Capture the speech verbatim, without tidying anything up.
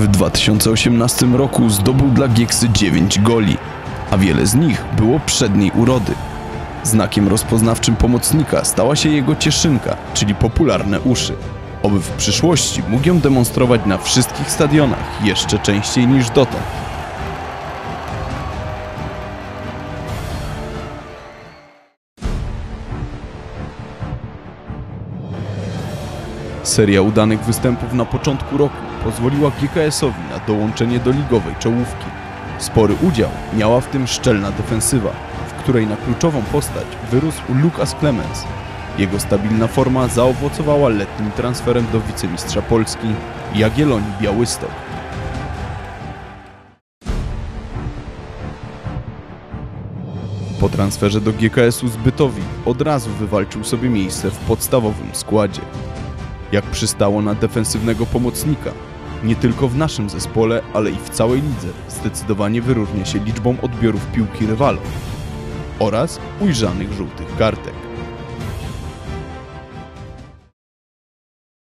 W dwa tysiące osiemnastym roku zdobył dla Gieksy dziewięć goli, a wiele z nich było przedniej urody. Znakiem rozpoznawczym pomocnika stała się jego cieszynka, czyli popularne uszy. Oby w przyszłości mógł ją demonstrować na wszystkich stadionach jeszcze częściej niż dotąd. Seria udanych występów na początku roku pozwoliła G K S-owi na dołączenie do ligowej czołówki. Spory udział miała w tym szczelna defensywa, w której na kluczową postać wyrósł Lukas Clemens. Jego stabilna forma zaowocowała letnim transferem do wicemistrza Polski Jagiellonii Białystok. Po transferze do G K S-u z Bytowi od razu wywalczył sobie miejsce w podstawowym składzie. Jak przystało na defensywnego pomocnika, nie tylko w naszym zespole, ale i w całej lidze zdecydowanie wyróżnia się liczbą odbiorów piłki rywalom oraz ujrzanych żółtych kartek.